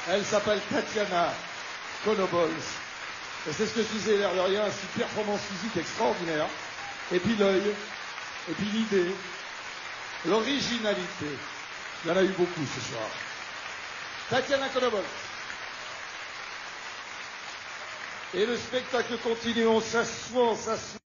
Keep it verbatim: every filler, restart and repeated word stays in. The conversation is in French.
Elle s'appelle Tatiana Konobols. Et c'est ce que je disais, l'air de rien, c'est une performance physique extraordinaire. Et puis l'œil, et puis l'idée, l'originalité. Il y en a eu beaucoup ce soir. Tatiana Konobols. Et le spectacle continue, on s'assoit, on s'assoit.